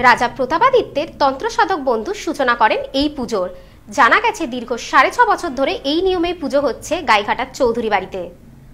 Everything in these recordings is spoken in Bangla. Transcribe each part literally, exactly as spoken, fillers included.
রাজা প্রতাপাদিত্যের তন্ত্রসাধক বন্ধু সূচনা করেন এই পুজোর। জানা গেছে দীর্ঘ সাড়ে ছ বছর ধরে এই নিয়মে পুজো হচ্ছে গাইঘাটার চৌধুরী বাড়িতে।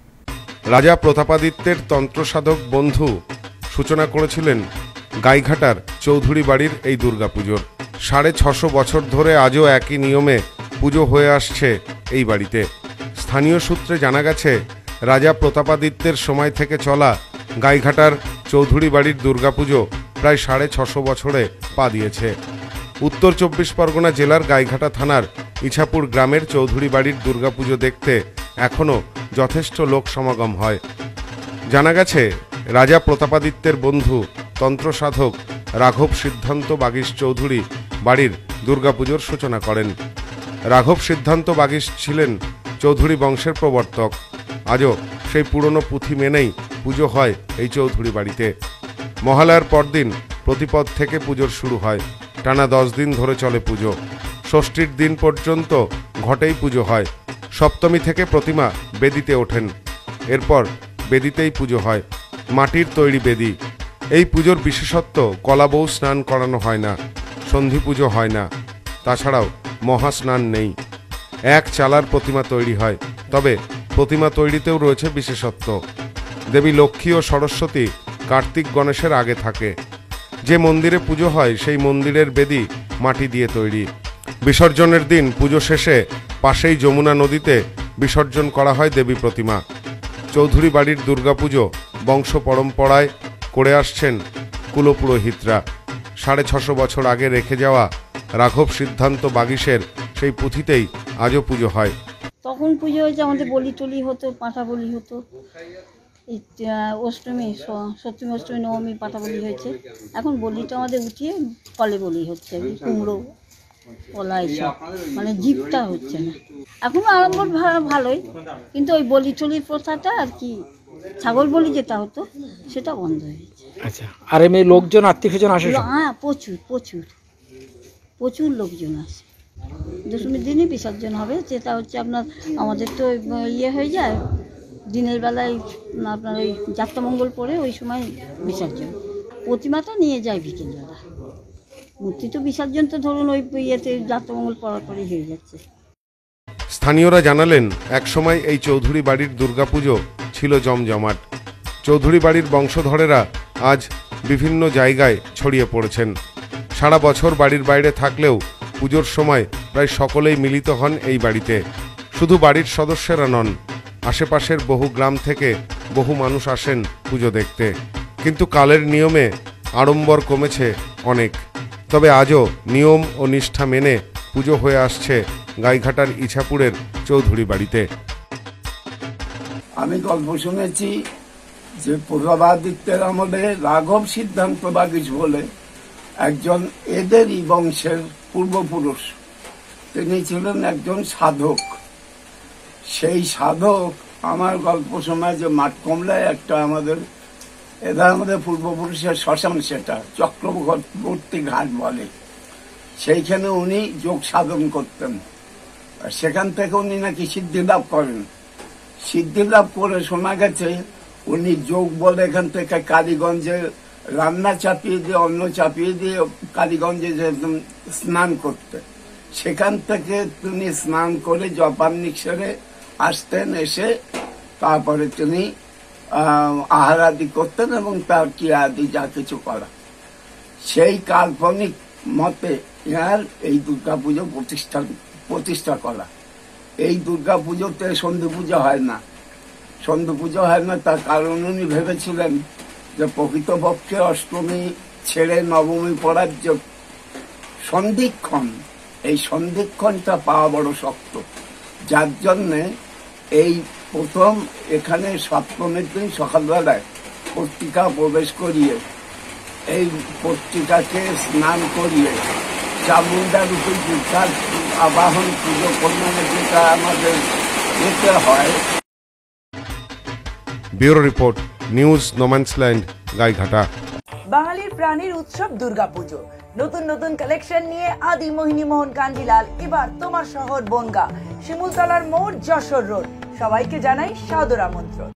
রাজা প্রতাপাদিত্যের তন্ত্রসাধক বন্ধু সূচনা করেছিলেন গাইঘাটার চৌধুরী বাড়ির এই দুর্গাপুজোর। সাড়ে ছশো বছর ধরে আজও একই নিয়মে পুজো হয়ে আসছে এই বাড়িতে। স্থানীয় সূত্রে জানা গেছে রাজা প্রতাপাদিত্যের সময় থেকে চলা গাইঘাটার চৌধুরী বাড়ির দুর্গাপুজো প্রায় সাড়ে ছশো বছরে পা দিয়েছে। উত্তর চব্বিশ পরগনা জেলার গাইঘাটা থানার ইছাপুর গ্রামের চৌধুরী বাড়ির দুর্গাপুজো দেখতে এখনও যথেষ্ট লোক সমাগম হয়। জানা গেছে রাজা প্রতাপাদিত্যের বন্ধু তন্ত্রসাধক রাঘব সিদ্ধান্ত বাগীশ চৌধুরী বাড়ির দুর্গাপুজোর সূচনা করেন। রাঘব সিদ্ধান্ত বাগীশ ছিলেন চৌধুরী বংশের প্রবর্তক। আজও সেই পুরনো পুঁথি মেনেই পুজো হয় এই চৌধুরী বাড়িতে। মহালয়ার পরদিন প্রতিপদ থেকে পুজোর শুরু হয়। টানা দশ দিন ধরে চলে পুজো। ষষ্ঠীর দিন পর্যন্ত ঘটেই পুজো হয়। সপ্তমী থেকে প্রতিমা বেদিতে ওঠেন। এরপর বেদিতেই পুজো হয়। মাটির তৈরি বেদি। এই পুজোর বিশেষত্ব কলাবউ স্নান করানো হয় না, সন্ধি পুজো হয় না, তাছাড়াও মহাস্নান নেই। এক চালার প্রতিমা তৈরি হয়। তবে প্রতিমা তৈরিতেও রয়েছে বিশেষত্ব। দেবী লক্ষ্মী ও সরস্বতী কার্তিক গণেশের আগে থাকে। যে মন্দিরে পুজো হয় সেই মন্দিরের বেদি মাটি দিয়ে তৈরি। বিসর্জনের দিন পুজো শেষে পাশেই যমুনা নদীতে বিসর্জন করা হয় দেবী প্রতিমা। চৌধুরী বাড়ির দুর্গাপুজো বংশ পরম্পরায় করে আসছেন কুলপুরোহিতরা। সাড়ে ছশো বছর আগে রেখে যাওয়া রাঘব সিদ্ধান্ত বাগীশের সেই পুঁথিতেই আজও পুজো হয়। তখন পুজো হয়েছে, আমাদের বলি টলি হতো, পাঁঠা বলি হতো। এই অষ্টমী, সপ্তমী, অষ্টমী, নবমী পাঁঠা বলি হয়েছে। এখন বলিটা আমাদের উঠিয়ে ফলে বলি হচ্ছে, কুমড়ো কলা এইসব, মানে জীবটা হচ্ছে না। এখনও আরম্ভ ভালোই, কিন্তু ওই বলি টলির প্রথাটা আর কি, ছাগল বলি যেটা হতো সেটা বন্ধ হয়েছে। আচ্ছা, আর এমনি লোকজন আত্মীয় স্বজন আসে? হ্যাঁ, প্রচুর প্রচুর প্রচুর লোকজন আসে। দশমীর দিনই বিসর্জন হবে। যেটা হচ্ছে আপনার, আমাদের তো ইয়ে হয়ে যায় দিনের বেলায়, আপনার ওই যাত্রামঙ্গল পরে ওই সময় বিসর্জন। প্রতিমাটা নিয়ে যায় বিকেলবেলা। মূর্তি তো বিসর্জন তো ধরুন ওই ইয়েতে যাত্রামঙ্গল পড়ার পরেই হয়ে যাচ্ছে। স্থানীয়রা জানালেন একসময় এই চৌধুরী বাড়ির দুর্গাপুজো ছিল জমজমাট। চৌধুরী বাড়ির বংশধরেরা আজ বিভিন্ন জায়গায় ছড়িয়ে পড়েছেন। সারা বছর বাড়ির বাইরে থাকলেও পুজোর সময় প্রায় সকলেই মিলিত হন এই বাড়িতে। শুধু বাড়ির সদস্যরা নন, আশেপাশের বহু গ্রাম থেকে বহু মানুষ আসেন পুজো দেখতে। কিন্তু কালের নিয়মে আড়ম্বর কমেছে অনেক। তবে আজও নিয়ম ও নিষ্ঠা মেনে পুজো হয়ে আসছে গাইঘাটার ইছাপুরের চৌধুরী বাড়িতে। আমি গল্প শুনেছি যে প্রতাপাদিত্যের আমলে রাঘব সিদ্ধান্ত বাগীশ বলে একজন এদেরই বংশের পূর্বপুরুষ, তিনি ছিলেন একজন সাধক। সেই সাধক আমার গল্প সময় যে মাঠ কমলায় একটা আমাদের, এটা আমাদের পূর্বপুরুষের শ্মশান, সেটা চক্রবর্তী ঘাট বলে, সেইখানে উনি যোগ সাধন করতেন। সেখান থেকে উনি নাকি সিদ্ধি লাভ করেন। সিদ্ধি লাভ করে শোনা গেছে উনি যোগ বলে এখান থেকে কালীগঞ্জে রান্না চাপিয়ে দিয়ে, অন্ন চাপিয়ে দিয়ে কালীগঞ্জে যেতেন স্নান করতে। সেখান থেকে তিনি স্নান করে জপান্নিক সেরে আসতেন, এসে তারপরে তিনি আহার আদি করতেন এবং তার ক্রিয়া আদি যা কিছু করা। সেই কাল্পনিক মতে ইহার এই দুর্গা পুজো প্রতিষ্ঠা প্রতিষ্ঠা করা। এই দুর্গা পুজোতে সন্ধি পুজো হয় না। সন্ধি পুজো হয় না তার কারণ উনি ভেবেছিলেন যে প্রকৃতপক্ষে অষ্টমী ছেড়ে নবমী পড়ার যে সন্ধিক্ষণ, এই সন্ধিক্ষণটা পাওয়া বড় শক্ত। যার জন্যে এই প্রথম এখানে সপ্তমীর দিন সকালবেলায় পত্রিকা প্রবেশ করিয়ে, এই পত্রিকাকে স্নান করিয়ে চামুন্ডা রূপে দুর্গার আবাহন পুজো করলে যেটা আমাদের যেতে হয়। Bureau report, news no man's land, Gaighata. বাঙালির প্রাণীর উৎসব দুর্গাপুজো। নতুন নতুন কালেকশন নিয়ে আদি মোহিনী মোহন কান্ডিলাল এবার তোমার শহর বনগা, শিমুলতলার মোড়, যশোর রোড। সবাইকে জানাই সাদর আমন্ত্রণ।